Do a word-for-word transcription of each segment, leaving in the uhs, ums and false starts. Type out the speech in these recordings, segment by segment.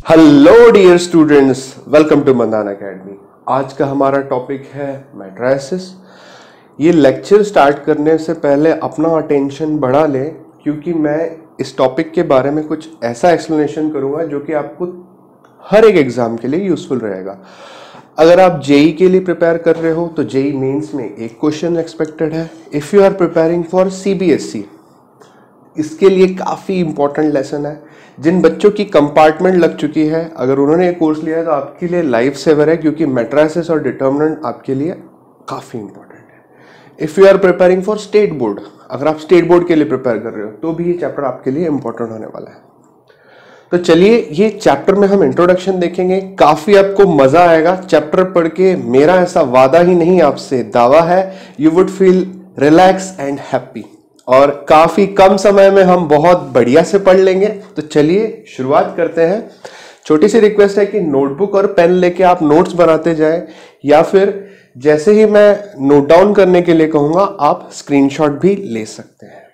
Hello dear students, welcome to Mandan academy. आज का हमारा टॉपिक है मैट्राइसेस। ये लेक्चर स्टार्ट करने से पहले अपना अटेंशन बढ़ा लें, क्योंकि मैं इस टॉपिक के बारे में कुछ ऐसा एक्सप्लेनेशन करूंगा जो कि आपको हर एक एग्जाम के लिए यूजफुल रहेगा। अगर आप जेई के लिए प्रिपेयर कर रहे हो तो जेई मेंस में एक क्वेश्चन एक्सपेक्टेड है। If you are preparing for CBSE, इसके लिए काफ़ी इंपॉर्टेंट लेसन है। जिन बच्चों की कंपार्टमेंट लग चुकी है, अगर उन्होंने ये कोर्स लिया है तो आपके लिए लाइफ सेवर है, क्योंकि मैट्राइसेस और डिटर्मिनेंट आपके लिए काफ़ी इंपॉर्टेंट है। If you are preparing for state board, अगर आप स्टेट बोर्ड के लिए प्रिपेयर कर रहे हो तो भी ये चैप्टर आपके लिए इंपॉर्टेंट होने वाला है। तो चलिए, ये चैप्टर में हम इंट्रोडक्शन देखेंगे। काफ़ी आपको मज़ा आएगा चैप्टर पढ़ के। मेरा ऐसा वादा ही नहीं, आपसे दावा है, you would feel relax and happy, और काफी कम समय में हम बहुत बढ़िया से पढ़ लेंगे। तो चलिए शुरुआत करते हैं। छोटी सी रिक्वेस्ट है कि नोटबुक और पेन लेके आप नोट्स बनाते जाएं, या फिर जैसे ही मैं नोट डाउन करने के लिए कहूंगा आप स्क्रीनशॉट भी ले सकते हैं।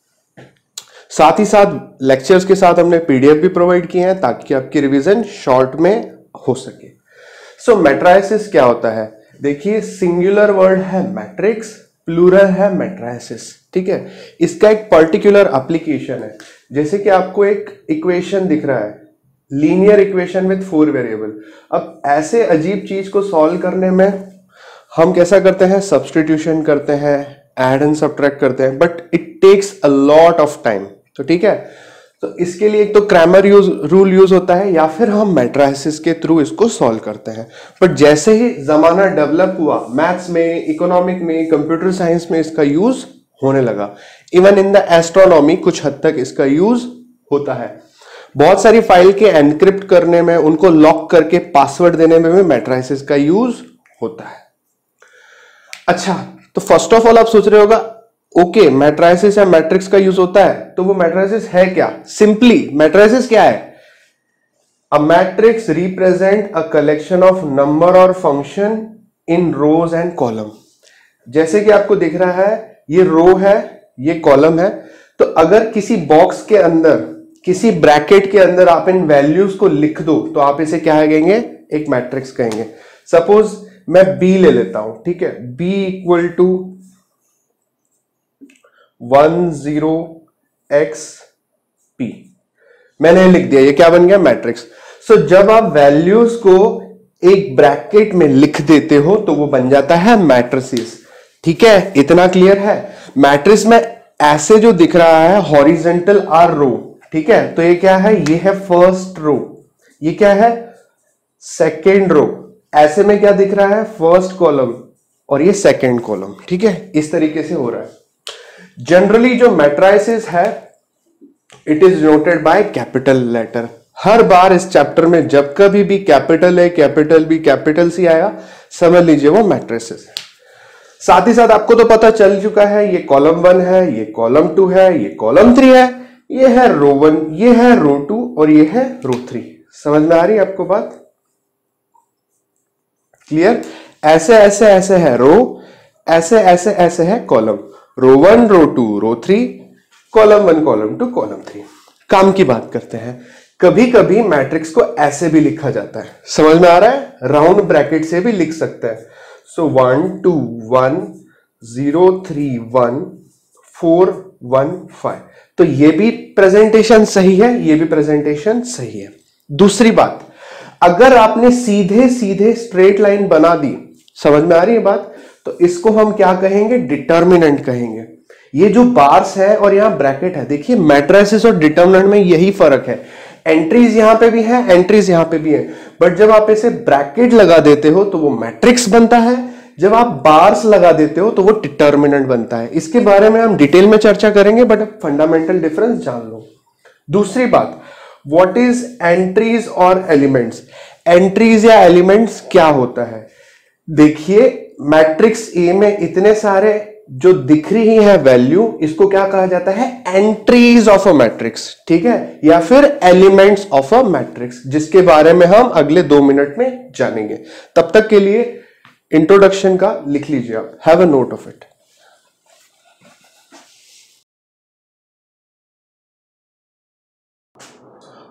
साथ ही साथ लेक्चर्स के साथ हमने पीडीएफ भी प्रोवाइड किए हैं ताकि आपकी रिवीजन शॉर्ट में हो सके। सो मैट्राइसेस क्या होता है? देखिए, सिंगुलर वर्ड है मैट्रिक्स, प्लूरल है मैट्राइसेस। ठीक है, इसका एक पर्टिकुलर एप्लीकेशन है। जैसे कि आपको एक इक्वेशन दिख रहा है, linear equation with four variable. अब ऐसे अजीब चीज को सॉल्व करने में हम कैसा करते हैं? सब्स्टिट्यूशन करते हैं, ऐड एंड सब्ट्रैक्ट करते हैं, but it takes a lot of time. तो ठीक है, तो इसके लिए एक तो क्रैमर यूज रूल यूज होता है, या फिर हम मैट्राइसेस के थ्रू इसको सॉल्व करते हैं। बट जैसे ही जमाना डेवलप हुआ, मैथ्स में, इकोनॉमिक में, कंप्यूटर साइंस में इसका यूज होने लगा। इवन इन द एस्ट्रोनॉमी कुछ हद तक इसका यूज होता है। बहुत सारी फाइल के एनक्रिप्ट करने में, उनको लॉक करके पासवर्ड देने में भी मैट्राइसेस का यूज होता है। अच्छा, तो फर्स्ट ऑफ ऑल आप सोच रहे होगा, ओके मैट्राइसेस या मैट्रिक्स का यूज होता है, तो वो मैट्राइसेस है क्या? सिंपली मैट्राइसेस क्या है? A matrix represent a collection of number और function in rows and column. जैसे कि आपको दिख रहा है, ये रो है, ये कॉलम है। तो अगर किसी बॉक्स के अंदर, किसी ब्रैकेट के अंदर आप इन वैल्यूज को लिख दो तो आप इसे क्या कहेंगे? एक मैट्रिक्स कहेंगे। सपोज मैं बी ले लेता हूं, ठीक है, B equal to one zero X P, मैंने लिख दिया। ये क्या बन गया? मैट्रिक्स। सो जब आप वैल्यूज को एक ब्रैकेट में लिख देते हो तो वो बन जाता है मैट्रिसेस। ठीक है, इतना क्लियर है? मैट्रिक्स में ऐसे जो दिख रहा है हॉरिजेंटल आर रो, ठीक है, तो ये क्या है? ये है फर्स्ट रो, ये क्या है? Second row. ऐसे में क्या दिख रहा है? फर्स्ट कॉलम, और ये सेकेंड कॉलम। ठीक है, इस तरीके से हो रहा है। जनरली जो मैट्राइसेस है, it is noted by capital letter. हर बार इस चैप्टर में जब कभी भी capital A, capital B, capital C आया, समझ लीजिए वो मैट्रिसेस है। साथ ही साथ आपको तो पता चल चुका है, ये कॉलम वन है, ये कॉलम टू है, ये कॉलम थ्री है, ये है रो वन, ये है रो टू, और ये है रो थ्री। समझ में आ रही है आपको बात? क्लियर? ऐसे ऐसे ऐसे है रो, ऐसे ऐसे ऐसे है column. Row one, row two, row three, column one, column two, column three. काम की बात करते हैं। कभी कभी मैट्रिक्स को ऐसे भी लिखा जाता है, समझ में आ रहा है? राउंड ब्रैकेट से भी लिख सकते हैं। So one two one, zero three one, four one five. तो ये भी प्रेजेंटेशन सही है, ये भी प्रेजेंटेशन सही है। दूसरी बात, अगर आपने सीधे सीधे स्ट्रेट लाइन बना दी, समझ में आ रही है बात, तो इसको हम क्या कहेंगे? डिटर्मिनेंट कहेंगे। ये जो बार्स है और यहां ब्रैकेट है, देखिए मैट्रिसेस और डिटर्मिनेंट में यही फर्क है। एंट्रीज यहां पे भी है, एंट्रीज यहां पे भी है, बट जब आप इसे ब्रैकेट लगा देते हो तो वो मैट्रिक्स बनता है। जब आप बार्स लगा देते हो तो वो डिटर्मिनेंट बनता है। इसके बारे में हम डिटेल में चर्चा करेंगे, बट फंडामेंटल डिफरेंस जान लो। दूसरी बात, व्हाट इज एंट्रीज और एलिमेंट्स? एंट्रीज या एलिमेंट्स क्या होता है? देखिए, मैट्रिक्स ए में इतने सारे जो दिख रही है वैल्यू, इसको क्या कहा जाता है? Entries of a matrix. ठीक है, या फिर एलिमेंट्स ऑफ अ मैट्रिक्स, जिसके बारे में हम अगले दो मिनट में जानेंगे। तब तक के लिए इंट्रोडक्शन का लिख लीजिए आप, have a note of it.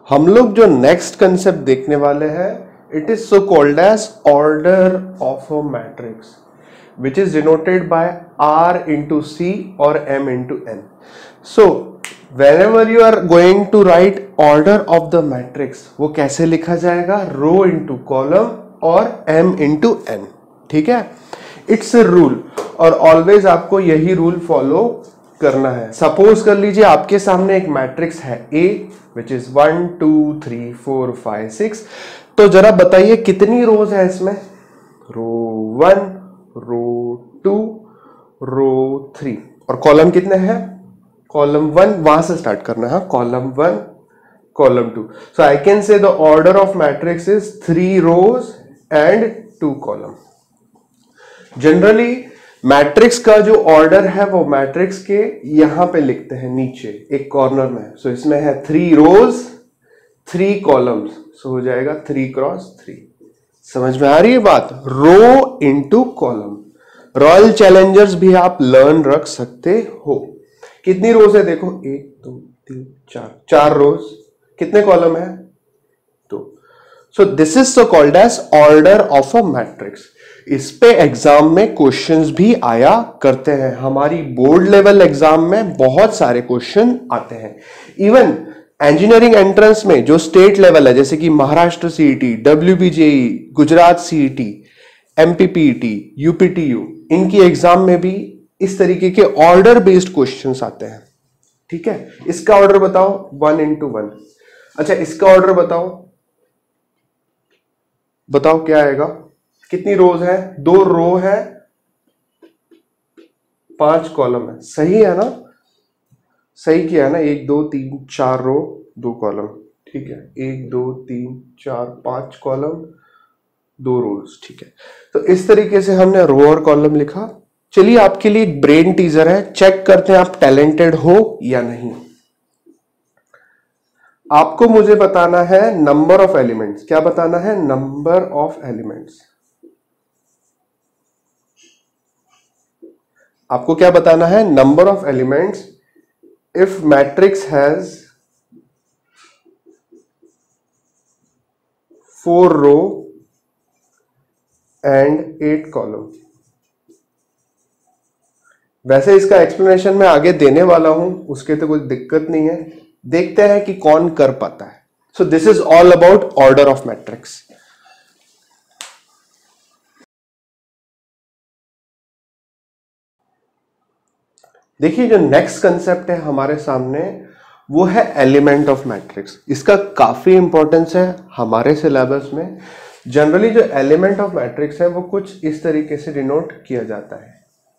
हम लोग जो नेक्स्ट कंसेप्ट देखने वाले हैं, it is so called as order of a matrix which is denoted by R into C or M into N. So whenever you are going to write order of the matrix, वो कैसे लिखा जाएगा? रो into column और M into N. ठीक है, it's a rule और always आपको यही रूल फॉलो करना है. सपोज कर लीजिए आपके सामने एक मैट्रिक्स है A which is one two three four five six. तो जरा बताइए कितनी रोज है इसमें? Row one, row two, row three और कॉलम कितने हैं? Column one. वहां से स्टार्ट करना है. Column one, column two. So I can say the order of matrix is three rows and two column. Generally matrix का जो ऑर्डर है वो मैट्रिक्स के यहां पे लिखते हैं नीचे एक कॉर्नर में. सो so, इसमें है three rows, three columns. So हो जाएगा थ्री क्रॉस थ्री. समझ में आ रही है बात? Row into column. Royal challengers भी आप लर्न रख सकते हो. कितनी रोज है देखो? एक दो तीन चार. चार रोज. कितने कॉलम है? दो. So this is so called as order of a matrix. इस पे एग्जाम में क्वेश्चंस भी आया करते हैं. हमारी बोर्ड लेवल एग्जाम में बहुत सारे क्वेश्चन आते हैं. इवन इंजीनियरिंग एंट्रेंस में जो स्टेट लेवल है जैसे कि Maharashtra CET, WBJEE, Gujarat CET, MPPT, UPTU, इनकी एग्जाम में भी इस तरीके के ऑर्डर बेस्ड क्वेश्चंस आते हैं. ठीक है, इसका ऑर्डर बताओ. One into one. अच्छा, इसका ऑर्डर बताओ. बताओ क्या आएगा? कितनी रोज है? दो रो है, पांच कॉलम है. सही है ना? सही किया है ना? एक दो तीन चार रो, दो कॉलम. ठीक है, एक दो तीन चार पांच कॉलम, दो रोज. ठीक है, तो इस तरीके से हमने रो और कॉलम लिखा. चलिए आपके लिए एक ब्रेन टीजर है. चेक करते हैं आप टैलेंटेड हो या नहीं. आपको मुझे बताना है नंबर ऑफ एलिमेंट्स. क्या बताना है? Number of elements. आपको क्या बताना है? Number of elements if matrix has four row and eight column. वैसे इसका एक्सप्लेनेशन मैं आगे देने वाला हूं, उसके तो कोई दिक्कत नहीं है. देखते हैं कि कौन कर पाता है. So this is all about order of matrix. देखिए जो नेक्स्ट कंसेप्ट है हमारे सामने वो है एलिमेंट ऑफ मैट्रिक्स. इसका काफी इंपॉर्टेंस है हमारे सिलेबस में. जनरली जो एलिमेंट ऑफ मैट्रिक्स है वो कुछ इस तरीके से डिनोट किया जाता है.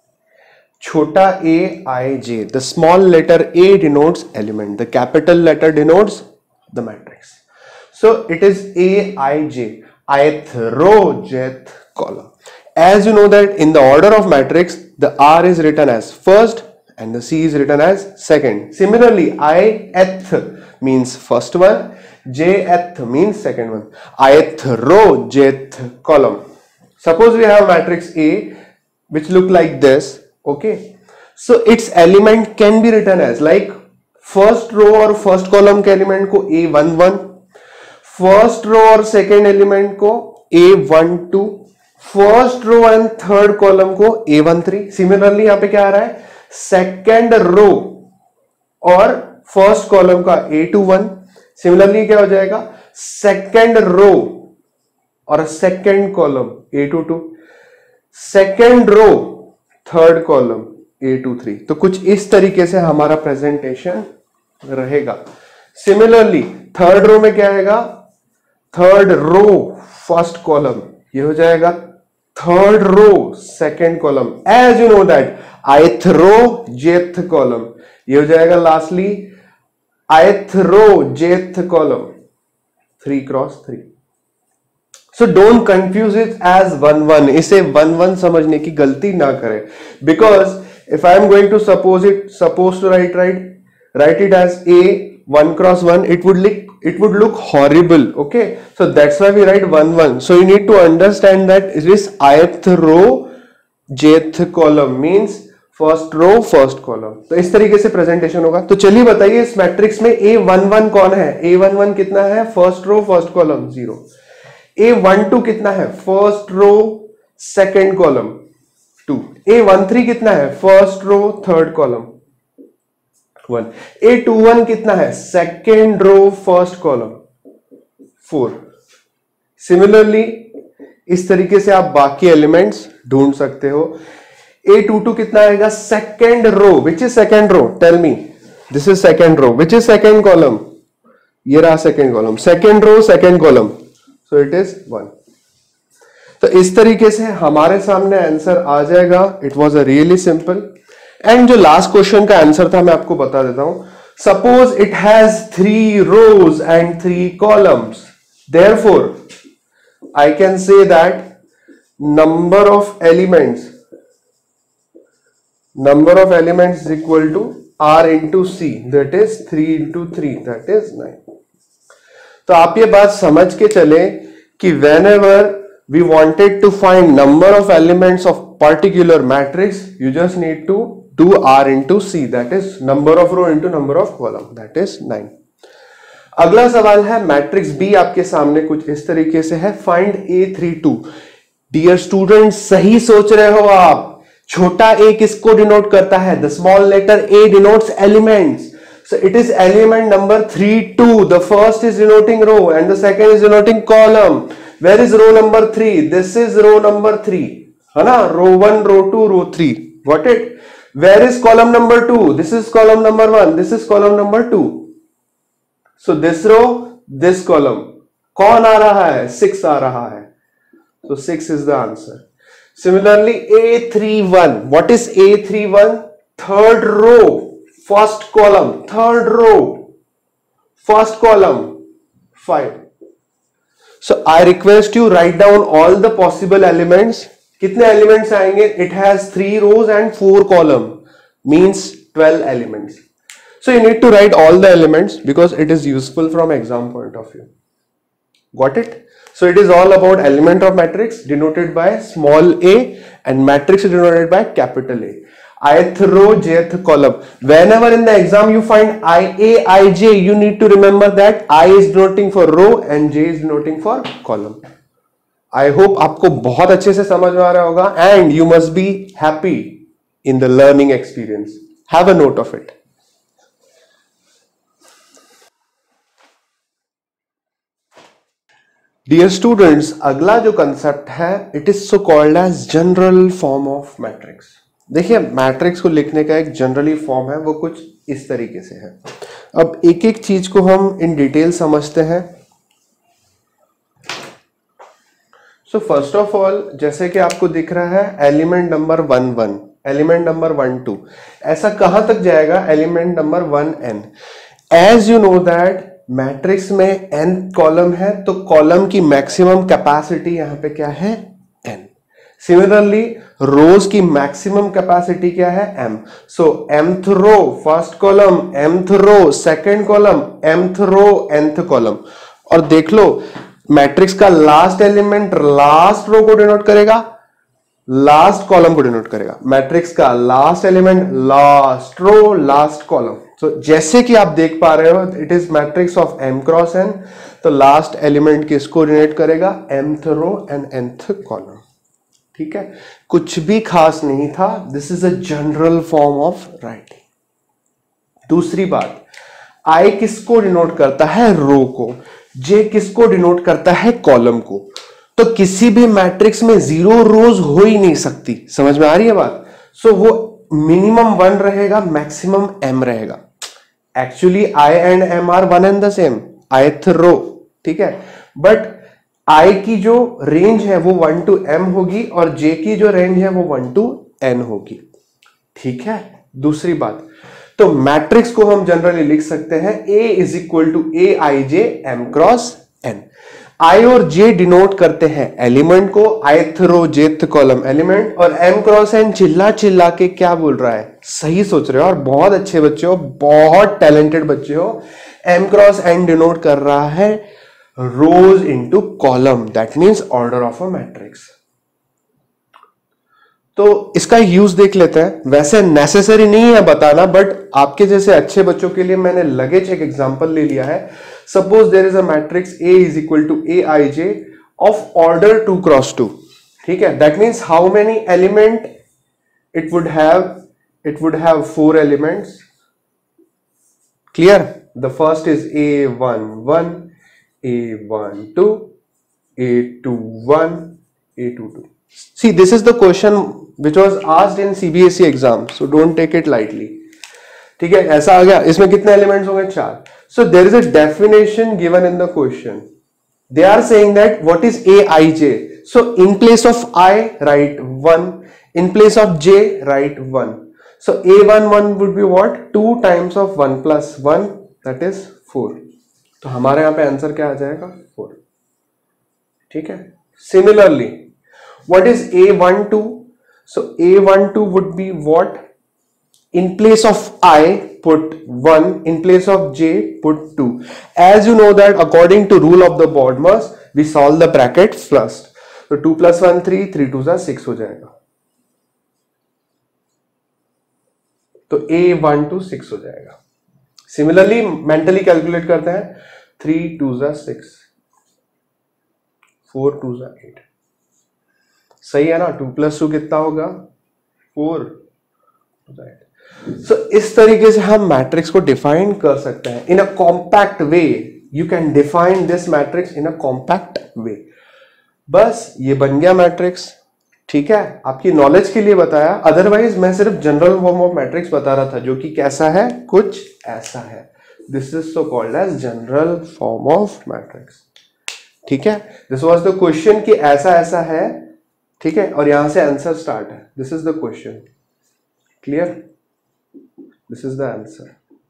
छोटा A I J. The small letter A denotes element, the capital letter denotes the matrix. So it is A I J. ith row, jth column. As you know that in the order of matrix the R is written as first and the C is written as second. Similarly, ith means first one, jth means second one. ith row, jth column. Suppose we have matrix A which look like this. Okay, so its element can be written as like first row और first column के element को A one one, first row और second element को A one two, first row and third column को A one three. Similarly यहां पे क्या आ रहा है? सेकेंड रो और फर्स्ट कॉलम का ए टू वन. सिमिलरली क्या हो जाएगा? सेकेंड रो और second column A two two, second row third column A two three. तो कुछ इस तरीके से हमारा प्रेजेंटेशन रहेगा. सिमिलरली थर्ड रो में क्या आएगा? थर्ड रो फर्स्ट कॉलम, ये हो जाएगा third row second column. As you know that ith row jth column, ये हो जाएगा lastly ith row jth column, three cross three. So don't confuse it as one one. इसे one one समझने की गलती ना करें. Because if I am going to suppose it suppose to write write write it as a one cross one, it would look it would look horrible. Okay, so that's why we write one one. So you need to understand that it is ith row jth column means first row first column. तो इस तरीके से presentation होगा। तो चलिए बताइए इस matrix में ए वन वन कौन है? ए वन वन कितना है? First row first column zero. A one two कितना है? First row second column two. A one three कितना है? First row third column one. ए टू वन कितना है? Second row first column four. Similarly इस तरीके से आप बाकी एलिमेंट्स ढूंढ सकते हो। ए टू टू कितना आएगा? Second row. Which is second row? Tell me. This is second row. Which is second column? ये रहा second column. Second row second column, so it is one. तो इस तरीके से हमारे सामने आंसर आ जाएगा। It was a really simple. And जो लास्ट क्वेश्चन का आंसर था मैं आपको बता देता हूं। Suppose it has three rows and three columns, therefore I can say that number of elements number of elements is equal to R into C, that is three into three, that is nine. तो आप ये बात समझ के चले कि whenever we wanted to find number of elements of particular matrix, you just need to do R into C, that is number of row into number of column, that is nine. अगला सवाल है matrix B आपके सामने कुछ इस तरीके से है। Find A three two. Dear student, सही सोच रहे हो आप। छोटा ए किसको डिनोट करता है? The small letter A denotes elements, so it is element number three two. The first is denoting row and the second is denoting column. Where is row number three? This is row number three, है ना? Row one, row two, row three, got it? Where is column number two? This is column number one, this is column number two. So this row, this column, कौन आ रहा है? Six आ रहा है, so six is the answer. Similarly A three one, what is A three one? Third row, first column, third row, first column, five. So I request you write down all the possible elements. कितने elements आएंगे? It has three rows and four column, means twelve elements. So you need to write all the elements because it is useful from exam point of view. Got it? So it is all about element of matrix denoted by small a and matrix denoted by capital A. Ith row, jth column. Whenever in the exam you find I A, I J, you need to remember that I is denoting for row and J is denoting for column. I hope आपको बहुत अच्छे से समझ में आ रहा होगा and you must be happy in the learning experience. Have a note of it. Dear students, अगला जो कंसेप्ट है it is so called as general form of matrix. देखिए मैट्रिक्स को लिखने का एक जनरली फॉर्म है, वो कुछ इस तरीके से है। अब एक एक चीज को हम इन डिटेल समझते हैं। सो फर्स्ट ऑफ ऑल, जैसे कि आपको दिख रहा है element number one one, element number one two, ऐसा कहां तक जाएगा? Element number one N. As you know that matrix में n कॉलम है तो कॉलम की मैक्सिमम कैपेसिटी यहां पे क्या है? n। सिमिलरली रोज की मैक्सिमम कैपेसिटी क्या है? m। So mth row first column, mth row second column, mth row nth column. और देख लो मैट्रिक्स का लास्ट एलिमेंट लास्ट रो को डिनोट करेगा, लास्ट कॉलम को डिनोट करेगा। मैट्रिक्स का last element last row last column. तो so, जैसे कि आप देख पा रहे हो it is matrix of m cross n, तो लास्ट एलिमेंट किसको डिनोट करेगा? mth row and nth column. ठीक है, कुछ भी खास नहीं था। This is a general form of writing. दूसरी बात, I किसको डिनोट करता है? रो को। J किसको डिनोट करता है? कॉलम को। तो किसी भी मैट्रिक्स में जीरो रोज हो ही नहीं सकती। समझ में आ रही है बात? सो so, वो मिनिमम वन रहेगा, मैक्सिमम m रहेगा। Actually I and m are one and the same, ith row, ठीक है। बट I की जो रेंज है वो वन टू m होगी और J की जो रेंज है वो वन टू n होगी। ठीक है। दूसरी बात, तो मैट्रिक्स को हम जनरली लिख सकते हैं A is equal to A I J M cross n। I और J डिनोट करते हैं एलिमेंट को, ith row jth column element, और m क्रॉस n चिल्ला चिल्ला के क्या बोल रहा है? सही सोच रहे हो और बहुत अच्छे बच्चे हो, बहुत टैलेंटेड बच्चे हो। m क्रॉस n डिनोट कर रहा है rows into column, that means order of a matrix. तो इसका यूज देख लेते हैं। वैसे नेसेसरी नहीं है बताना, बट आपके जैसे अच्छे बच्चों के लिए मैंने लगेज एक एग्जांपल ले लिया है। Suppose there is a matrix A is equal to A I J of order two cross two, ठीक है। That means how many element it would have, it would have four elements. Clear? The first is A one one, A one two, A two one, A two two. See, this is the question which was asked in C B S E exam, so don't take it lightly. ठीक है, ऐसा आ गया। इसमें कितने elements होंगे? चार। So there is a definition given in the question. They are saying that what is A I J? So in place of I write one, in place of J write one. So A one one would be what? Two times of one plus one, that is four. तो हमारे यहाँ पे answer क्या आ जाएगा? four. ठीक है। Similarly, what is A one two? So A one two would be what? In place of I put one, in place of J put two. As you know that according to rule of the BODMAS, we solve the bracket first. So two plus one three, three twos are six हो जाएगा। तो A one two six हो जाएगा। Similarly mentally calculate करते हैं, three twos are six, four twos are eight। सही है ना? टू प्लस टू कितना होगा? फोर। सो इस तरीके से हम मैट्रिक्स को डिफाइन कर सकते हैं in a compact way. You can define this matrix in a compact way. बस ये बन गया मैट्रिक्स, ठीक है। आपकी नॉलेज के लिए बताया, अदरवाइज मैं सिर्फ जनरल फॉर्म ऑफ मैट्रिक्स बता रहा था, जो कि कैसा है? कुछ ऐसा है। This is so called as general form of matrix, ठीक है। दिस वॉज द क्वेश्चन कि ऐसा ऐसा है, ठीक है, और यहां से आंसर स्टार्ट है। This is the question. Clear? This is the answer.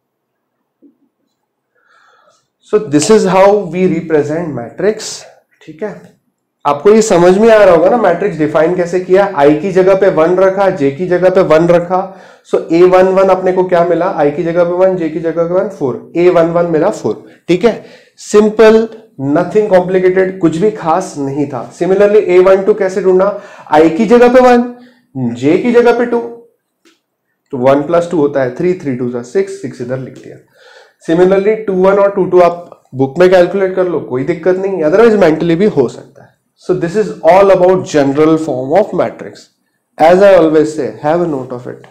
So this is how we represent matrix, ठीक है। आपको ये समझ में आ रहा होगा ना मैट्रिक्स डिफाइन कैसे किया? आई की जगह पे वन रखा, जे की जगह पे वन रखा। सो ए वन वन अपने को क्या मिला? आई की जगह पे वन, जे की जगह पे one, four. A one one मिला फोर, ठीक है। सिंपल, नथिंग कॉम्प्लिकेटेड, कुछ भी खास नहीं था। सिमिलरली ए वन टू कैसे ढूंढना? आई की जगह पे वन, जे की जगह पे टू, तो वन प्लस टू होता है three, three two six, six इधर लिख दिया। सिमिलरली टू वन और टू टू आप बुक में कैलकुलेट कर लो, कोई दिक्कत नहीं, अदरवाइज मेंटली भी हो सकता है। So this is all about general form of matrix. As I always say, have a note of it.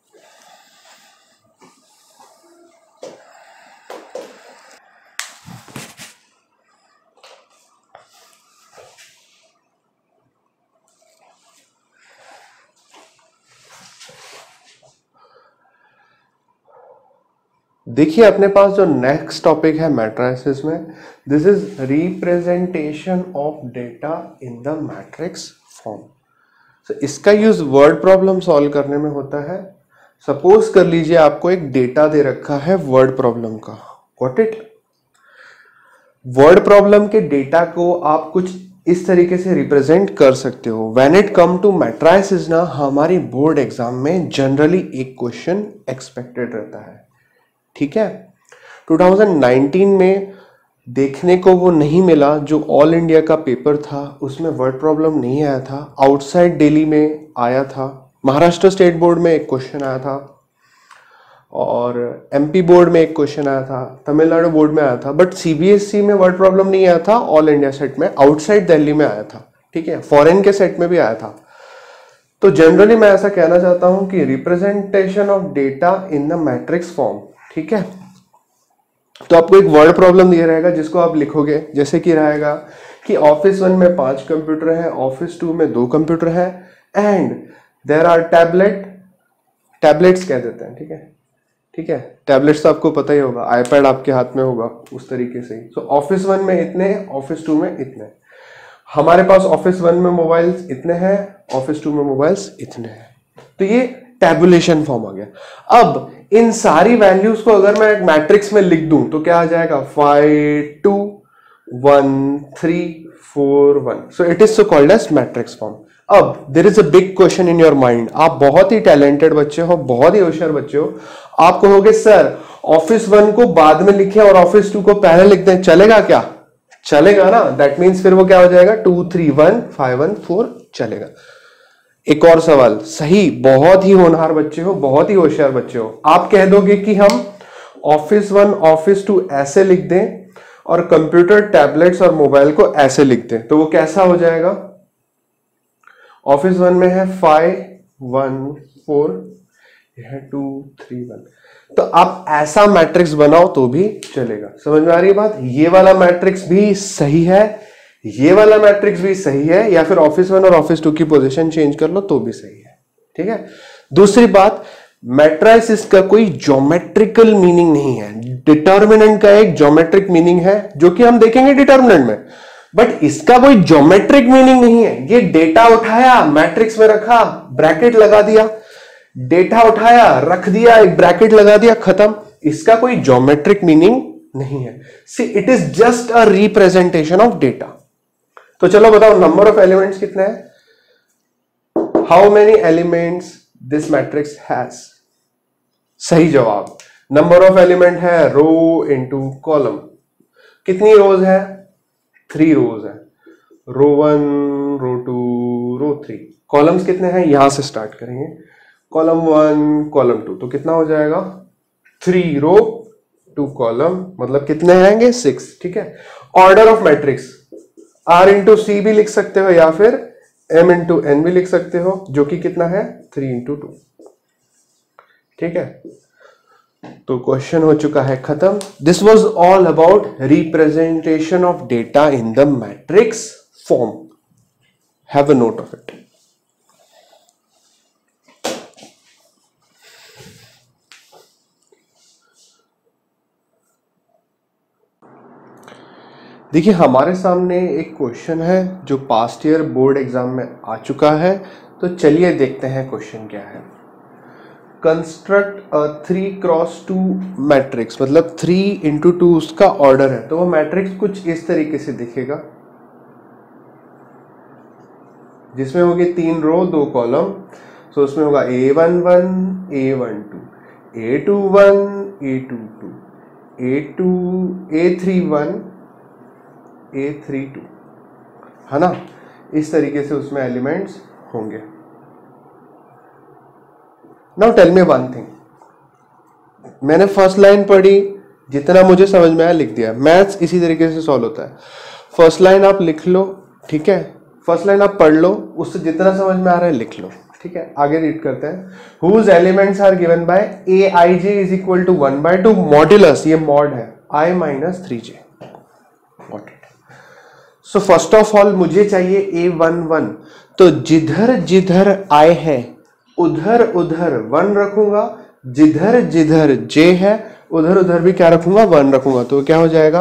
देखिए अपने पास जो नेक्स्ट टॉपिक है मैट्रिसेस में, this is representation of data in the matrix form. तो इसका यूज वर्ड प्रॉब्लम सॉल्व करने में होता है। सपोज कर लीजिए आपको एक डेटा दे रखा है वर्ड प्रॉब्लम का, गॉट इट। वर्ड प्रॉब्लम के डेटा को आप कुछ इस तरीके से रिप्रेजेंट कर सकते हो। When it come to matrices ना, हमारी बोर्ड एग्जाम में जनरली एक क्वेश्चन एक्सपेक्टेड रहता है, ठीक है। टू थाउजेंड नाइनटीन में देखने को वो नहीं मिला, जो ऑल इंडिया का पेपर था उसमें वर्ड प्रॉब्लम नहीं आया था। आउटसाइड दिल्ली में आया था, महाराष्ट्र स्टेट बोर्ड में एक क्वेश्चन आया था, और एमपी बोर्ड में एक क्वेश्चन आया था, तमिलनाडु बोर्ड में आया था, बट सीबीएसई में वर्ड प्रॉब्लम नहीं आया था। ऑल इंडिया सेट में आउटसाइड दिल्ली में आया था, ठीक है। फॉरेन के सेट में भी आया था। तो जनरली मैं ऐसा कहना चाहता हूं कि representation of data in the matrix form, ठीक है। तो आपको एक वर्ड प्रॉब्लम दिया रहेगा जिसको आप लिखोगे, जैसे कि रहेगा कि ऑफिस वन में पांच कंप्यूटर है, ऑफिस टू में दो कंप्यूटर है, and there are tablet, tablets कह देते हैं, ठीक है, ठीक है। टैबलेट्स तो आपको पता ही होगा, आईपैड आपके हाथ में होगा, उस तरीके से। सो ऑफिस वन में इतने, ऑफिस टू में इतने। हमारे पास ऑफिस वन में मोबाइल्स इतने हैं, ऑफिस टू में मोबाइल्स इतने हैं। तो ये टैबुलेशन फॉर्म आ गया। अब इन सारी वैल्यूज को अगर मैं एक मैट्रिक्स में लिख दूं तो क्या आ जाएगा? Five two one three four one. So it is so called as matrix form. अब there is a big question in your mind. आप बहुत ही टैलेंटेड बच्चे हो, बहुत ही होशियार बच्चे हो। आप कहोगे सर ऑफिस वन को बाद में लिखे और ऑफिस टू को पहले लिख दें, चलेगा क्या? चलेगा ना। दैट मीन्स फिर वो क्या हो जाएगा? Two three one five one four चलेगा। एक और सवाल, सही, बहुत ही होनहार बच्चे हो, बहुत ही होशियार बच्चे हो, आप कह दोगे कि हम ऑफिस वन ऑफिस टू ऐसे लिख दें और कंप्यूटर टैबलेट्स और मोबाइल को ऐसे लिख दें, तो वो कैसा हो जाएगा? ऑफिस वन में है फाइव वन फोर, है टू थ्री वन, तो आप ऐसा मैट्रिक्स बनाओ तो भी चलेगा। समझ में आ रही है बात? ये वाला मैट्रिक्स भी सही है, ये वाला मैट्रिक्स भी सही है, या फिर ऑफिस वन और ऑफिस टू की पोजीशन चेंज कर लो तो भी सही है। ठीक है। दूसरी बात, मैट्रिसेस का कोई ज्योमेट्रिकल मीनिंग नहीं है, डिटर्मिनेंट का एक ज्योमेट्रिक मीनिंग है जो कि हम देखेंगे डिटर्मिनेंट में, बट इसका कोई ज्योमेट्रिक मीनिंग नहीं है। ये डेटा उठाया, मैट्रिक्स में रखा, ब्रैकेट लगा दिया, डेटा उठाया, रख दिया, एक ब्रैकेट लगा दिया, खत्म। इसका कोई ज्योमेट्रिक मीनिंग नहीं है। See it is just a representation of data. तो चलो बताओ नंबर ऑफ एलिमेंट्स कितने हैं? How many elements this matrix has? सही जवाब, नंबर ऑफ एलिमेंट है रो इंटू कॉलम। कितनी रोज है? थ्री रोज है, row one, row two, row three. Columns कितने हैं? यहां से स्टार्ट करेंगे, कॉलम वन, कॉलम टू, तो कितना हो जाएगा? थ्री रो टू कॉलम, मतलब कितने आएंगे? सिक्स। ठीक है। Order of matrix R into C भी लिख सकते हो या फिर एम इंटू एन भी लिख सकते हो, जो कि कितना है? Three into two. ठीक है। तो क्वेश्चन हो चुका है खत्म। This was all about representation of data in the matrix form. Have a note of it. देखिए, हमारे सामने एक क्वेश्चन है जो पास्ट ईयर बोर्ड एग्जाम में आ चुका है, तो चलिए देखते हैं क्वेश्चन क्या है। Construct a three cross two matrix, मतलब थ्री इंटू टू उसका ऑर्डर है, तो वो मैट्रिक्स कुछ इस तरीके से दिखेगा, जिसमें होगी तीन रो दो कॉलम। सो उसमें होगा A one one, A one two, A two one, A two two, A two, A three one, A three two, है ना? इस तरीके से उसमें एलिमेंट्स होंगे। Now tell me one thing, मैंने फर्स्ट लाइन पढ़ी, जितना मुझे समझ में आया लिख दिया। मैथ्स इसी तरीके से सॉल्व होता है। फर्स्ट लाइन आप लिख लो, ठीक है, फर्स्ट लाइन आप पढ़ लो, उससे जितना समझ में आ रहा है लिख लो। ठीक है, आगे रीड करते हैं। Whose elements are given by A I J is equal to one by two modulus, ये मॉड है, I minus three J. Got it. So first of all मुझे चाहिए ए वन वन, तो जिधर जिधर आई है उधर उधर वन रखूंगा, जिधर जिधर जे है उधर उधर भी क्या रखूंगा? वन रखूंगा। तो क्या हो जाएगा?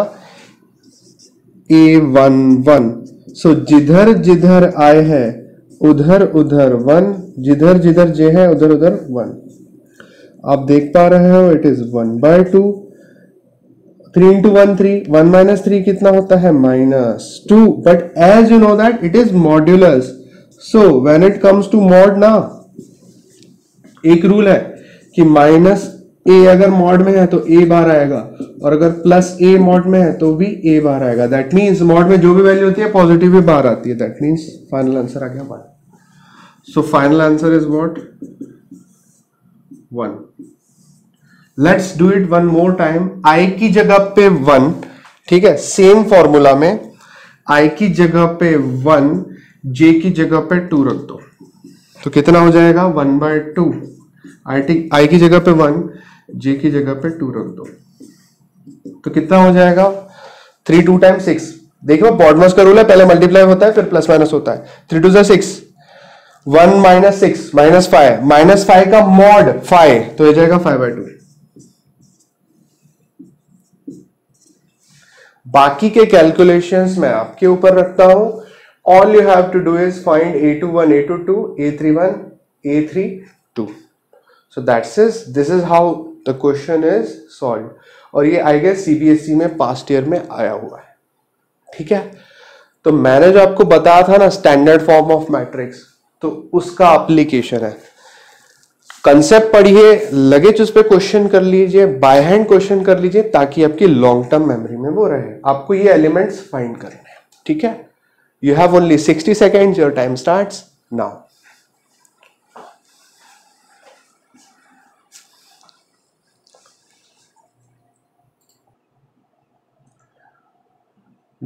ए वन वन। सो जिधर जिधर आई है उधर उधर वन, जिधर जिधर जे है उधर उधर वन। आप देख पा रहे हो it is one by two, three into one three, one minus three कितना होता है? Minus two. But as you know that it is modulus, so when it comes to mod ना, एक रूल है कि माइनस ए अगर मॉड में है तो ए बार आएगा, और अगर प्लस ए मॉड में है तो भी ए बार आएगा। दैट मीन्स मॉड में जो भी वैल्यू होती है पॉजिटिव भी बार आती है। दैट मीन्स फाइनल आंसर आ गया one. So final answer is what? One. Let's do it one more time. I की जगह पे वन, ठीक है, सेम फॉर्मूला में आई की जगह पे वन, जे की जगह पे टू रख दो, तो कितना हो जाएगा? One by two. I I की जगह पे वन, जे की जगह पे टू रख दो, तो कितना हो जाएगा? Three two time six. देखो बॉडमॉस का रूल है, पहले मल्टीप्लाई होता है फिर प्लस माइनस होता है। थ्री टू जा six, one minus six minus five, minus five का मॉड फाइव, तो हो जाएगा फाइव बाय टू। बाकी के कैलकुलेशंस मैं आपके ऊपर रखता हूं। All you have to do is find A two one, A two two, A three one, A three two. So that's is this is how the question is solve. और ये I guess CBSE में past year में आया हुआ है। ठीक है, तो मैंने जो आपको बताया था ना स्टैंडर्ड फॉर्म ऑफ मैट्रिक्स, तो उसका एप्लीकेशन है। कंसेप्ट पढ़िए, लगे उस पर क्वेश्चन कर लीजिए, बाय हैंड क्वेश्चन कर लीजिए, ताकि आपकी लॉन्ग टर्म मेमोरी में वो रहे। आपको ये एलिमेंट्स फाइंड करने हैं। ठीक है, you have only sixty seconds, your time starts now.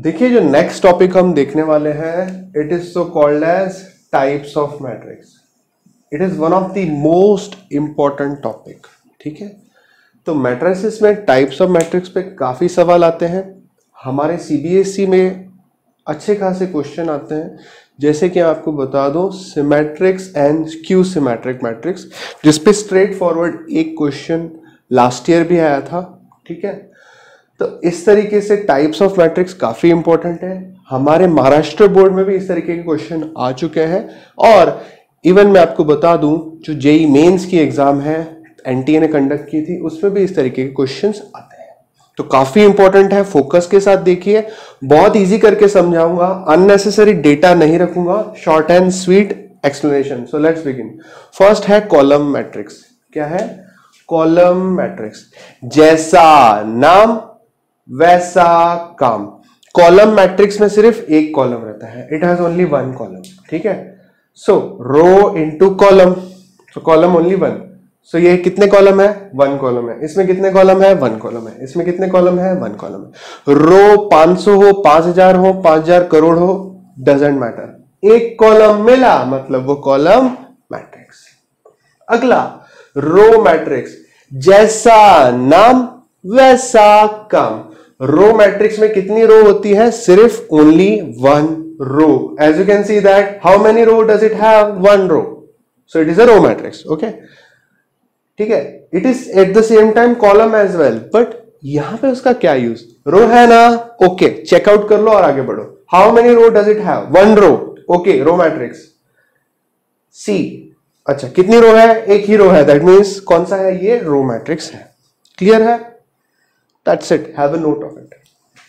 देखिए जो नेक्स्ट टॉपिक हम देखने वाले हैं, it is so called as types of matrix. It is one of the most important topic. ठीक है, तो मैट्रिसेस में टाइप्स ऑफ मैट्रिक्स पे काफी सवाल आते हैं। हमारे सीबीएसई में अच्छे खासे क्वेश्चन आते हैं, जैसे कि आपको बता दो symmetrics and skew symmetric matrix, जिसपे स्ट्रेट फॉरवर्ड एक क्वेश्चन लास्ट ईयर भी आया था। ठीक है, तो इस तरीके से टाइप्स ऑफ मैट्रिक्स काफी इंपॉर्टेंट है। हमारे महाराष्ट्र बोर्ड में भी इस तरीके के क्वेश्चन आ चुके हैं, और इवन मैं आपको बता दूं जो जेई मेंस की एग्जाम है एनटीए ने कंडक्ट की थी, उसमें भी इस तरीके के क्वेश्चंस आते हैं। तो काफी इंपॉर्टेंट है, फोकस के साथ देखिए। बहुत इजी करके समझाऊंगा, अननेसेसरी डेटा नहीं रखूंगा, short and sweet explanation. So let's begin. First है कॉलम मैट्रिक्स। क्या है? Column matrix. जैसा नाम वैसा काम। कॉलम मैट्रिक्स में सिर्फ एक कॉलम रहता है, it has only one column. ठीक है, so row into column, so column only one. So ये कितने कॉलम है? वन कॉलम है। इसमें कितने कॉलम है? वन कॉलम है। इसमें कितने कॉलम है? वन कॉलम है। रो पांच सौ हो, पांच हजार हो, पांच हजार करोड़ हो, डजेंट मैटर, एक कॉलम मिला मतलब वो कॉलम मैट्रिक्स। अगला रो मैट्रिक्स। जैसा नाम वैसा काम। रो मैट्रिक्स में कितनी रो होती है? सिर्फ only one row. As you can see that how many row does it have? One row. So it is a row matrix. Okay, ठीक है, it is at the same time column as well, but यहां पे उसका क्या use? रो है ना, okay, checkout कर लो और आगे बढ़ो। How many row does it have? One row. Okay, row matrix. See, अच्छा कितनी रो है? एक ही रो है, दैट मीन्स कौन सा है ये? रो मैट्रिक्स है। क्लियर है? That's it. Have a note of it.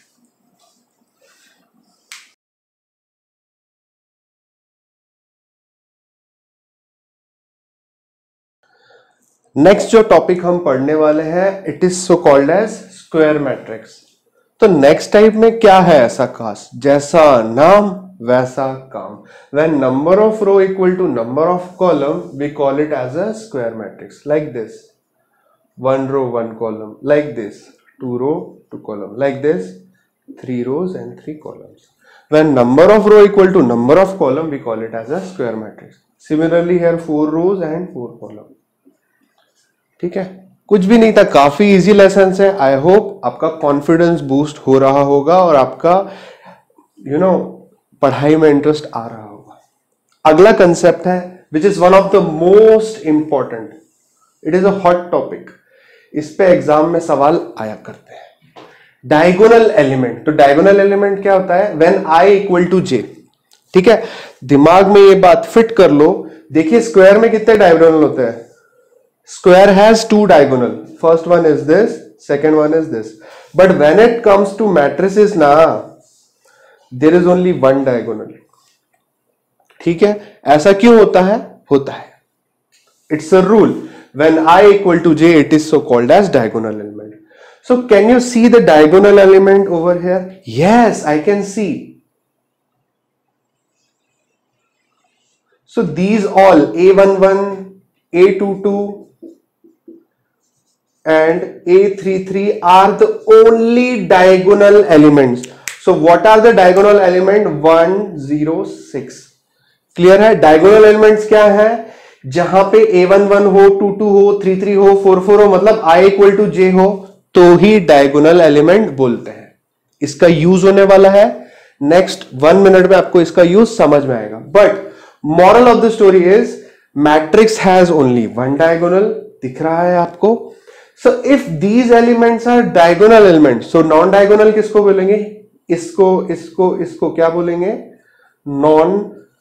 Next जो टॉपिक हम पढ़ने वाले हैं, it is so called as square matrix. तो नेक्स्ट टाइप में क्या है ऐसा खास? जैसा नाम वैसा काम। When number of row equal to number of column, we call it as a square matrix. Like this, one row, one column. Like this, two row, two column. Like this, three rows and three columns. When number of row equal to number of column, we call it as a square matrix. Similarly here, four rows and four column. ठीक है, कुछ भी नहीं था, काफी easy lesson है। I hope आपका confidence boost हो रहा होगा और आपका यू नो पढ़ाई में इंटरेस्ट आ रहा होगा। अगला कंसेप्ट है which is one of the most important. It is a hot topic, इस पे एग्जाम में सवाल आया करते हैं। Diagonal element. तो डायगोनल एलिमेंट क्या होता है? When I equal to J. ठीक है, दिमाग में ये बात फिट कर लो। देखिए स्क्वायर में कितने डायगोनल होते हैं? Square has two diagonal, first one is this, second one is this. But when it comes to matrices ना, there is only one diagonal. ठीक है, ऐसा क्यों होता है? होता है, it's a rule. When I equal to j, it is so called as diagonal element. So can you see the diagonal element over here? Yes, I can see. So these all A eleven, A twenty-two and A thirty-three are the only diagonal elements. So what are the diagonal element? one, zero, six. Clear है? Diagonal elements क्या है? जहां पे A one one हो, two two हो, three three हो, four four हो, मतलब आई इक्वल टू जे हो, तो ही डायगोनल एलिमेंट बोलते हैं। इसका यूज होने वाला है नेक्स्ट वन मिनट में, आपको इसका यूज समझ में आएगा। But moral of the story is matrix has only one diagonal. दिख रहा है आपको? So if these elements are diagonal element, so non diagonal किसको बोलेंगे? इसको, इसको, इसको क्या बोलेंगे? नॉन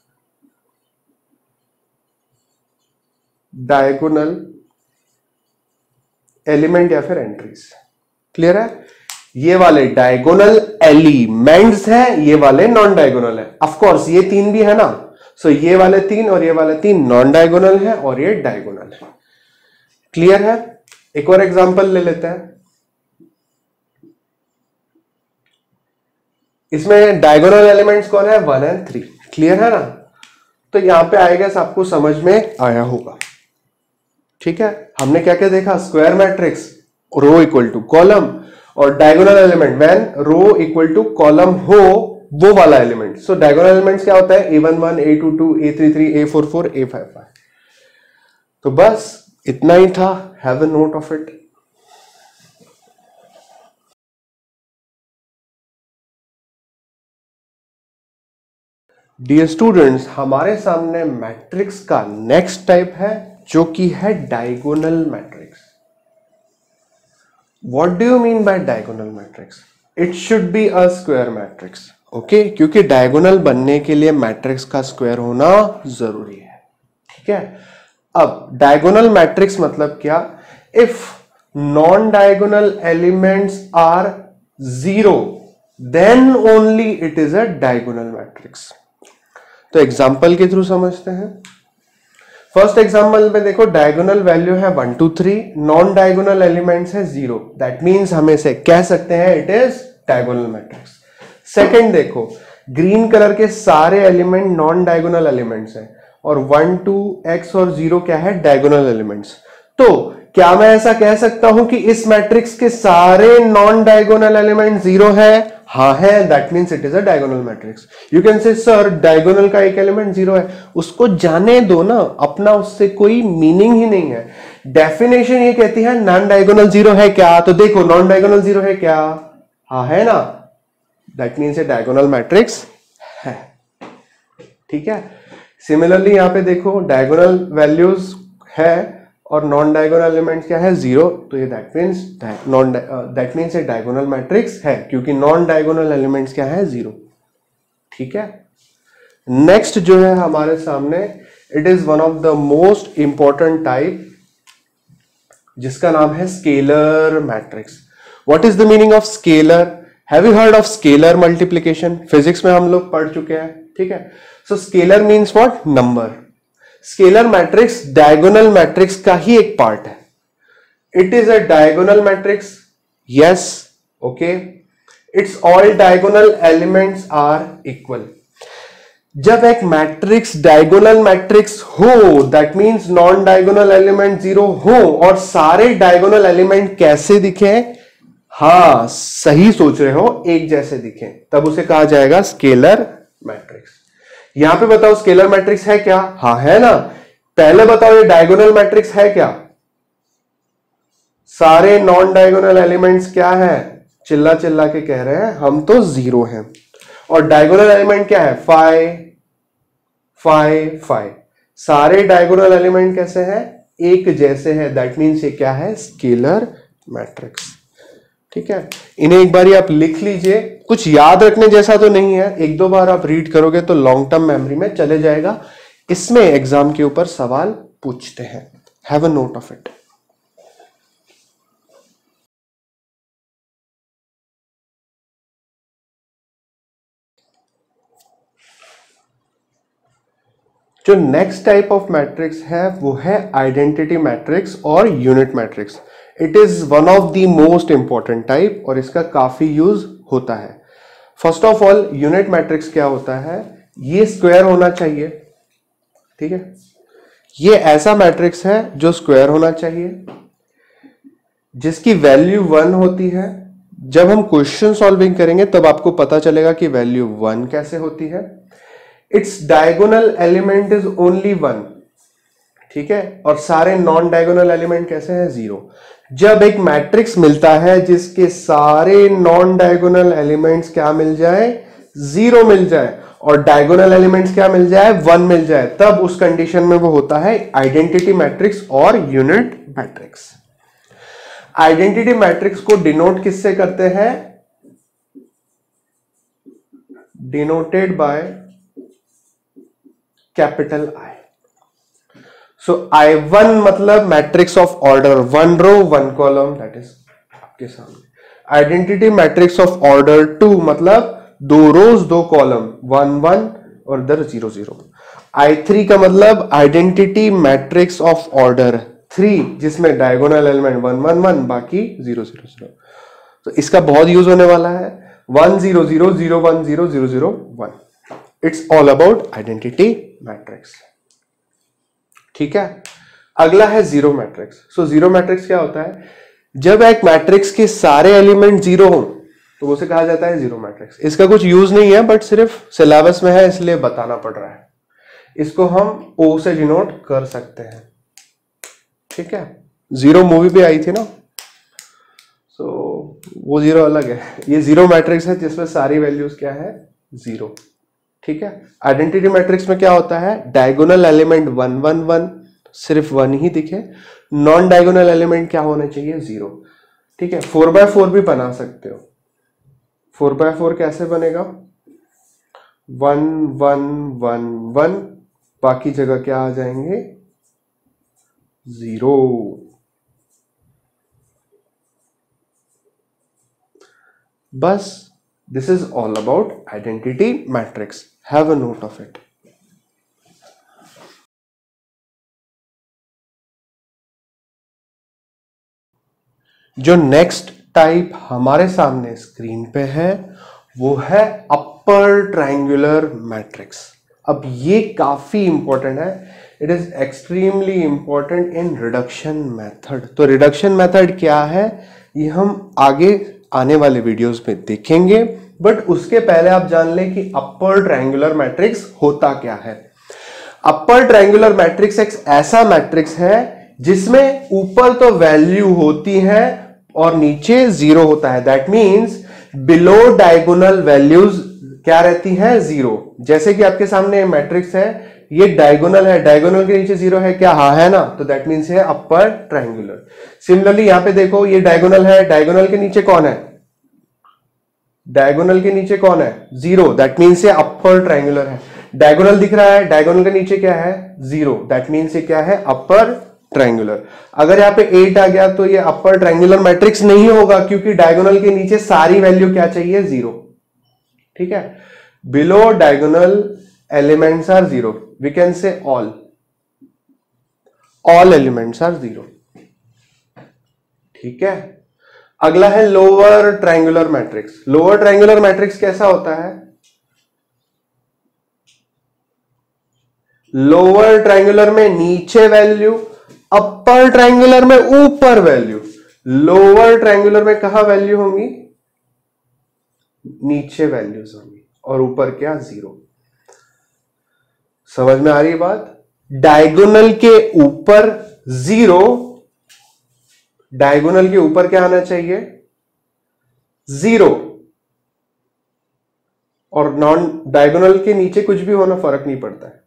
डायगोनल एलिमेंट या फिर एंट्रीज। क्लियर है? ये वाले डायगोनल एलिमेंट्स हैं, ये वाले नॉन डायगोनल है। ऑफ कोर्स ये तीन भी है ना, सो so ये वाले तीन और ये वाले तीन नॉन डायगोनल है और ये डायगोनल है। क्लियर है? एक और एग्जांपल ले लेते हैं। इसमें डायगोनल एलिमेंट्स कौन है? One and three. क्लियर है ना? तो यहां पे आई गेस आपको समझ में आया होगा। ठीक है, हमने क्या क्या देखा? Square matrix, row equal to column, और diagonal element when row equal to column हो वो वाला एलिमेंट। सो डायगोनल एलिमेंट्स क्या होता है, a one one, A two two, A three three, a four four, a five five. तो बस इतना ही था, have a note of it. Dear students, हमारे सामने मैट्रिक्स का नेक्स्ट टाइप है जो कि है diagonal matrix. What do you mean by diagonal matrix? It should be a square matrix, okay, क्योंकि डायगोनल बनने के लिए मैट्रिक्स का स्क्वायर होना जरूरी है, ठीक है। अब डायगोनल मैट्रिक्स मतलब क्या? If non diagonal elements are zero then only it is a diagonal matrix. तो एग्जाम्पल के थ्रू समझते हैं। फर्स्ट एग्जाम्पल में देखो, डायगोनल वैल्यू है one two three, non diagonal elements है जीरो, दैट मीन्स हम इसे कह सकते हैं it is diagonal matrix. Second देखो, ग्रीन कलर के सारे एलिमेंट नॉन डायगोनल एलिमेंट्स हैं और वन टू एक्स और जीरो क्या है, डायगोनल एलिमेंट्स। तो क्या मैं ऐसा कह सकता हूं कि इस मैट्रिक्स के सारे नॉन डायगोनल एलिमेंट जीरो है? हाँ है, that means it is a diagonal matrix. You can say sir diagonal का एक एलिमेंट जीरो है, उसको जाने दो ना, अपना उससे कोई मीनिंग ही नहीं है। डेफिनेशन ये कहती है नॉन डायगोनल जीरो है क्या, तो देखो नॉन डायगोनल जीरो है क्या, हाँ है ना, that means a diagonal matrix है, ठीक है। सिमिलरली यहां पे देखो, डायगोनल वैल्यूज है और नॉन डायगोनल एलिमेंट्स क्या है, जीरो, तो ये that means non that means a diagonal matrix है, क्योंकि नॉन डायगोनल एलिमेंट्स क्या है, जीरो, ठीक है। नेक्स्ट जो है हमारे सामने, it is one of the most important type जिसका नाम है scalar matrix. What is the meaning of scalar? Have you heard of scalar multiplication? Physics में हम लोग पढ़ चुके हैं, ठीक है। So scalar means what, number. Scalar matrix diagonal matrix का ही एक पार्ट है। It is a diagonal matrix, yes, okay. It's all diagonal elements are equal. जब एक मैट्रिक्स डायगोनल मैट्रिक्स हो, that means non diagonal element zero हो और सारे डायगोनल एलिमेंट कैसे दिखे? हाँ, सही सोच रहे हो, एक जैसे दिखे, तब उसे कहा जाएगा स्केलर मैट्रिक्स। यहां पे बताओ स्केलर मैट्रिक्स है क्या? हाँ है ना। पहले बताओ ये डायगोनल मैट्रिक्स है क्या? सारे नॉन डायगोनल एलिमेंट्स क्या है? चिल्ला चिल्ला के कह रहे हैं हम तो जीरो हैं। और डायगोनल एलिमेंट क्या है? Five five five. सारे डायगोनल एलिमेंट कैसे हैं? एक जैसे हैं, दैट मीन्स ये क्या है? स्केलर मैट्रिक्स, ठीक है। इन्हें एक बार आप लिख लीजिए, कुछ याद रखने जैसा तो नहीं है, एक दो बार आप रीड करोगे तो लॉन्ग टर्म मेमोरी में चले जाएगा। इसमें एग्जाम के ऊपर सवाल पूछते हैं, have a note of it. जो नेक्स्ट टाइप ऑफ मैट्रिक्स है वो है आइडेंटिटी मैट्रिक्स और unit matrix. It is one of the most important type और इसका काफी यूज होता है। First of all, unit matrix क्या होता है? ये स्क्वायर होना चाहिए, ठीक है। ये ऐसा मैट्रिक्स है जो स्क्वायर होना चाहिए, जिसकी वैल्यू वन होती है। जब हम क्वेश्चन सॉल्विंग करेंगे तब आपको पता चलेगा कि वैल्यू वन कैसे होती है। It's diagonal element is only one, ठीक है। और सारे नॉन डायगोनल एलिमेंट कैसे हैं? जीरो। जब एक मैट्रिक्स मिलता है जिसके सारे नॉन डायगोनल एलिमेंट्स क्या मिल जाए? जीरो मिल जाए, और डायगोनल एलिमेंट्स क्या मिल जाए? वन मिल जाए, तब उस कंडीशन में वो होता है आइडेंटिटी मैट्रिक्स और यूनिट मैट्रिक्स। आइडेंटिटी मैट्रिक्स को डिनोट किससे करते हैं? Denoted by capital I. So I one मतलब matrix of order one row one column, that is आपके सामने। Identity matrix of order two मतलब दो रोज दो कॉलम, वन वन और इधर जीरो जीरो। आई थ्री का मतलब identity matrix of order three, जिसमें diagonal element one one one, बाकी जीरो जीरो जीरो। तो इसका बहुत यूज होने वाला है, one zero zero zero one zero zero zero one. It's all about identity matrix, ठीक है। अगला है zero matrix. So zero matrix क्या होता है? जब एक मैट्रिक्स के सारे एलिमेंट जीरो हो तो उसे कहा जाता है जीरो मैट्रिक्स। इसका कुछ यूज नहीं है, बट सिर्फ सिलेबस में है इसलिए बताना पड़ रहा है। इसको हम ओ से डिनोट कर सकते हैं, ठीक है। जीरो मूवी पे आई थी ना, सो so, वो जीरो अलग है, ये जीरो मैट्रिक्स है जिसमें सारी वैल्यूज क्या है, जीरो, ठीक है। आइडेंटिटी मैट्रिक्स में क्या होता है, diagonal element one one one, सिर्फ वन ही दिखे, नॉन डायगोनल एलिमेंट क्या होना चाहिए, जीरो, ठीक है। फोर बाय फोर भी बना सकते हो। फोर बाय फोर कैसे बनेगा, वन वन वन वन, बाकी जगह क्या आ जाएंगे, जीरो। बस, this is all about identity matrix. Have a note of it. जो नेक्स्ट टाइप हमारे सामने स्क्रीन पे है वो है अपर ट्रायंगुलर मैट्रिक्स। अब ये काफी इंपॉर्टेंट है, it is extremely important in reduction method. तो रिडक्शन मेथड क्या है ये हम आगे आने वाले वीडियोस में देखेंगे, बट उसके पहले आप जान लें कि अपर ट्रायंगुलर मैट्रिक्स होता क्या है। अपर ट्रायंगुलर मैट्रिक्स एक ऐसा मैट्रिक्स है जिसमें ऊपर तो वैल्यू होती है और नीचे जीरो होता है। That means below diagonal values क्या रहती है, जीरो। जैसे कि आपके सामने मैट्रिक्स है, ये डायगोनल है, डायगोनल के नीचे जीरो है क्या, हाँ है ना, तो दैट मीन्स है अपर ट्रायंगुलर। सिमिलरली यहां पे देखो ये डायगोनल है, डायगोनल के नीचे कौन है, डायगोनल के नीचे कौन है, जीरो, दैट मीन्स ये अपर ट्रायंगुलर है। डायगोनल दिख रहा है, डायगोनल के नीचे क्या है, जीरो, दैट मीन्स ये क्या है, अपर ट्रायंगुलर। अगर यहाँ पे एट आ गया तो ये अपर ट्रायंगुलर मैट्रिक्स नहीं होगा, क्योंकि डायगोनल के नीचे सारी वैल्यू क्या चाहिए, जीरो, ठीक है। Below diagonal elements are zero, we can say all all elements are zero, ठीक है। अगला है lower triangular matrix. Lower triangular matrix कैसा होता है, लोअर ट्रायंगुलर में नीचे वैल्यू, अपर ट्रायंगुलर में ऊपर वैल्यू। लोअर ट्रायंगुलर में कहां वैल्यू होंगी, नीचे वैल्यूज होंगी, और ऊपर क्या, जीरो। समझ में आ रही है बात। डायगोनल के ऊपर जीरो, डायगोनल के ऊपर क्या आना चाहिए, जीरो, और नॉन डायगोनल के नीचे कुछ भी होना फर्क नहीं पड़ता है,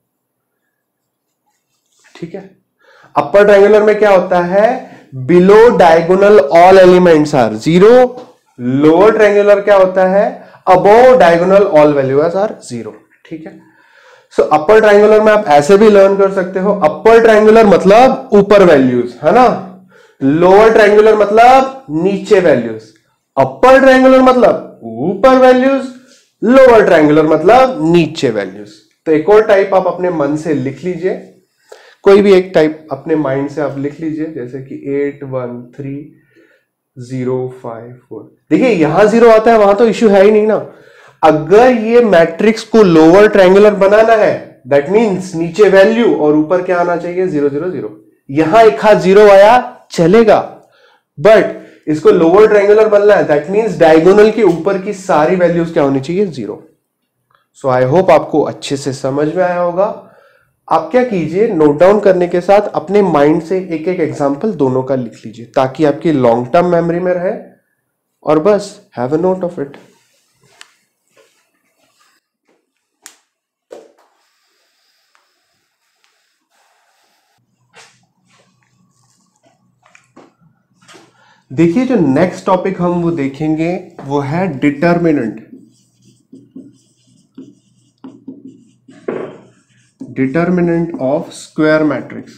ठीक है। अपर ट्रायंगुलर में क्या होता है, below diagonal all elements are zero. Lower triangular क्या होता है, above diagonal all values are zero, ठीक है। सो अपर ट्रायंगुलर में आप ऐसे भी लर्न कर सकते हो, अपर ट्रायंगुलर मतलब ऊपर वैल्यूज, है ना। लोअर ट्रायंगुलर मतलब नीचे वैल्यूज, अपर ट्रायंगुलर मतलब ऊपर वैल्यूज, लोअर ट्रायंगुलर मतलब नीचे वैल्यूज। तो एक और टाइप आप अपने मन से लिख लीजिए, कोई भी एक टाइप अपने माइंड से आप लिख लीजिए, जैसे कि eight one three zero five four. देखिए यहां जीरो आता है, वहां तो इश्यू है ही नहीं ना। अगर ये मैट्रिक्स को लोअर ट्रायंगुलर बनाना है, दैट मींस नीचे वैल्यू और ऊपर क्या आना चाहिए, जीरो जीरो जीरो। यहां एक हाथ जीरो आया चलेगा, बट इसको लोअर ट्रायंगुलर बनना है, दैट मींस डायगोनल के ऊपर की सारी वैल्यूज क्या होनी चाहिए, जीरो। सो आई होप आपको अच्छे से समझ में आया होगा। आप क्या कीजिए, नोट डाउन करने के साथ अपने माइंड से एक एक एग्जांपल दोनों का लिख लीजिए, ताकि आपकी लॉन्ग टर्म मेमोरी में रहे, और बस have a note of it. देखिए जो नेक्स्ट टॉपिक हम वो देखेंगे वो है determinant. Determinant of square matrix.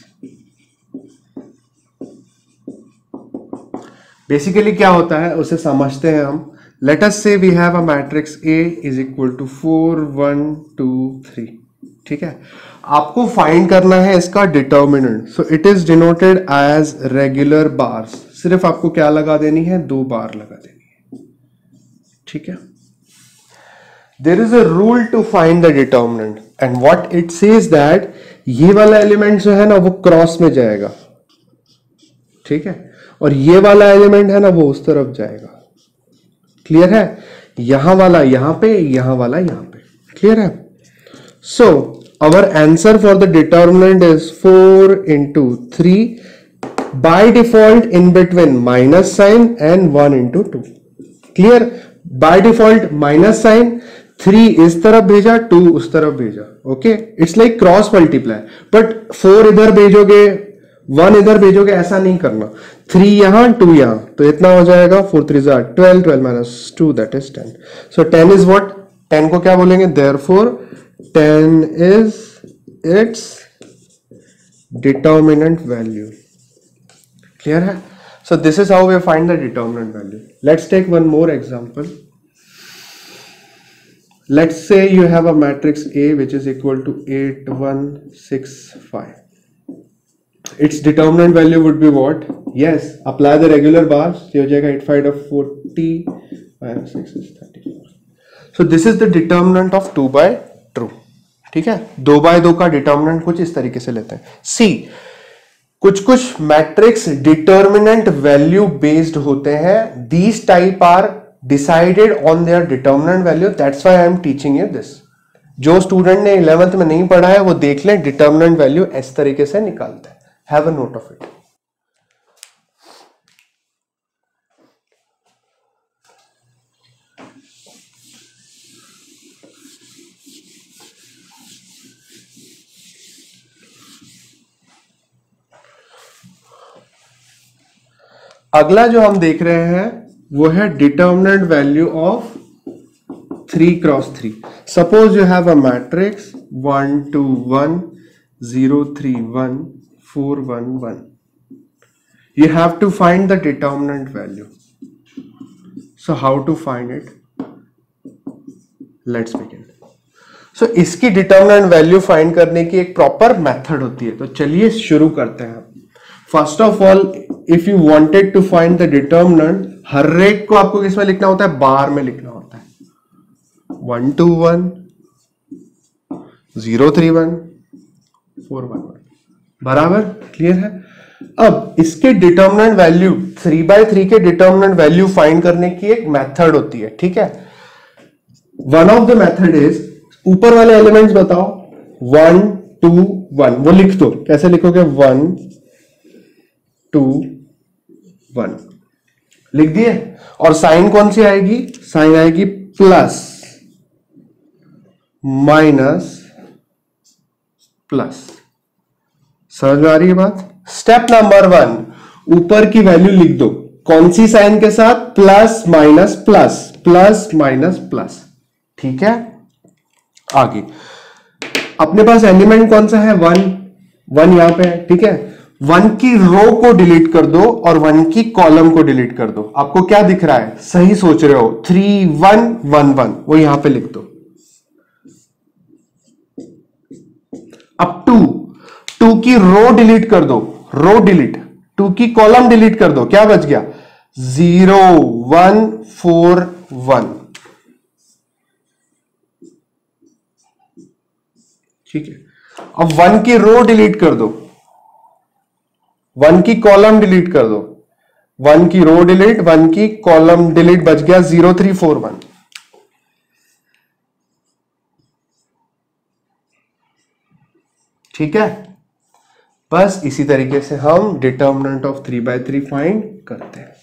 Basically क्या होता है उसे समझते हैं हम। Let us say we have a matrix A is equal to four one two three, ठीक है। आपको फाइंड करना है इसका determinant. So it is denoted as regular bars. सिर्फ आपको क्या लगा देनी है, दो बार लगा देनी है, ठीक है। There is a rule to find the determinant and what it says that ये वाला एलिमेंट जो है ना वो क्रॉस में जाएगा, ठीक है। और ये वाला एलिमेंट है ना वो उस तरफ जाएगा। क्लियर है? यहां वाला यहां पे, यहां वाला यहां पे। क्लियर है? सो our answer for the determinant is four into three, by default in between minus sign and one into two. Clear? By default minus sign, three इस तरफ भेजा, two उस तरफ भेजा। Okay, it's like cross multiply, but four इधर भेजोगे, one इधर भेजोगे, ऐसा नहीं करना। three यहां, two यहां, तो इतना हो जाएगा four three जा twelve, twelve minus two that is ten. So ten is what? ten को क्या बोलेंगे? Therefore ten is its determinant value. Clear hai? So this is how we find the determinant value. Let's take one more example. Let's say you have a matrix A which is equal to eight one six five. Its determinant value would be what? Yes, apply the regular bars. ये हो जाएगा eight five of forty minus six is thirty-four. So this is the determinant of two by true. ठीक है, दो bye दो का determinant कुछ इस तरीके से लेते हैं। सी, कुछ कुछ मैट्रिक्स डिटर्मिनेंट वैल्यू बेस्ड होते हैं। These type are decided on their determinant value, that's why I am teaching you this. जो स्टूडेंट ने इलेवेंथ में नहीं पढ़ा है वो देख लें, डिटर्मिनेंट वैल्यू इस तरीके से निकालते हैं। Have a note of it. अगला जो हम देख रहे हैं वो है determinant value of three cross three. Suppose you have a matrix one two one zero three one four one one. You have to find the determinant value. So how to find it? Let's begin. So इसकी determinant value find करने की एक proper method होती है, तो चलिए शुरू करते हैं। First of all, if you wanted to find the determinant, हर एक को आपको किस में लिखना होता है? बार में लिखना होता है। One two one zero three one four one one, बराबर? क्लियर है? अब इसके determinant value, three by three के डिटर्मिनेंट वैल्यू फाइंड करने की एक मेथड होती है। ठीक है, one of the method is, ऊपर वाले एलिमेंट्स बताओ, वन टू वन, वो लिख दो। कैसे लिखोगे? वन टू वन लिख दिए, और साइन कौन सी आएगी? साइन आएगी प्लस माइनस प्लस। समझ में आ रही है बात? स्टेप नंबर वन, ऊपर की वैल्यू लिख दो। कौन सी साइन के साथ? Plus minus plus, plus minus plus. ठीक है, आगे अपने पास एलिमेंट कौन सा है? वन। वन यहां पे है। ठीक है, वन की रो को डिलीट कर दो और वन की कॉलम को डिलीट कर दो। आपको क्या दिख रहा है? सही सोच रहे हो, थ्री वन वन वन, वो यहां पे लिख दो। अब टू, टू की रो डिलीट कर दो, रो डिलीट। टू की कॉलम डिलीट कर दो, क्या बच गया? Zero one four one. ठीक है, अब वन की रो डिलीट कर दो, वन की कॉलम डिलीट कर दो। वन की रो डिलीट, वन की कॉलम डिलीट, बच गया जीरो थ्री फोर वन। ठीक है, बस इसी तरीके से हम determinant of three by three find करते हैं।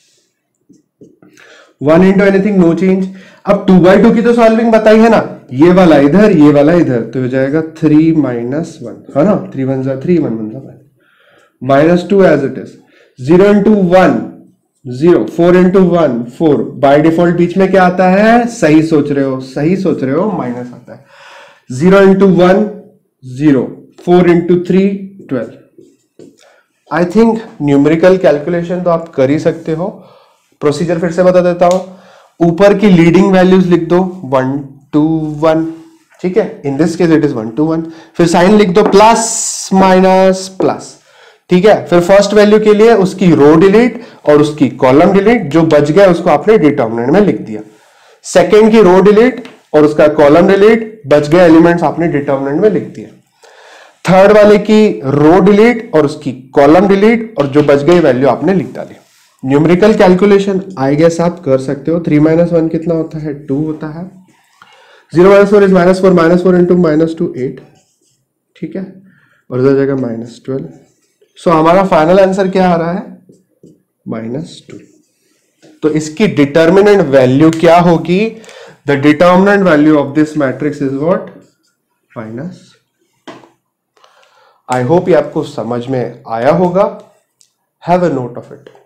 One into anything, no change. अब टू बाय टू की तो सॉल्विंग बताई है ना, ये वाला इधर, ये वाला इधर, तो हो जाएगा थ्री माइनस वन, है ना? थ्री वन जा थ्री, वन वन जा one, minus two as it is. Zero into one zero, four into one four. By default बीच में क्या आता है? सही सोच रहे हो, सही सोच रहे हो, माइनस आता है। Zero into one zero, four into three twelve. I think numerical calculation तो आप कर ही सकते हो। प्रोसीजर फिर से बता देता हूं। ऊपर की लीडिंग वैल्यूज लिख दो, वन टू वन। ठीक है, in this case it is one two one. फिर साइन लिख दो, प्लस माइनस प्लस। ठीक है, फिर फर्स्ट वैल्यू के लिए उसकी रो डिलीट और उसकी कॉलम डिलीट, जो बच गया उसको आपने डिटर्मिनेंट में लिख दिया। सेकेंड की रो डिलीट और उसका कॉलम डिलीट, बच गए एलिमेंट्स आपने डिटर्मिनेंट में लिख दिया। थर्ड वाले की रो डिलीट और उसकी कॉलम डिलीट और जो बच गई वैल्यू आपने लिख डाली। न्यूमेरिकल कैलकुलेशन आई गेस आप कर सकते हो। थ्री माइनस वन कितना होता है, टू होता है। Zero minus four is minus four, minus four into minus two eight, ठीक है, और इधर जाएगा माइनस ट्वेल्व। सो हमारा फाइनल आंसर क्या आ रहा है, माइनस टू। तो इसकी डिटर्मिनेंट वैल्यू क्या होगी, the determinant value of this matrix is what, minus. I hope ये आपको समझ में आया होगा। Have a note of it.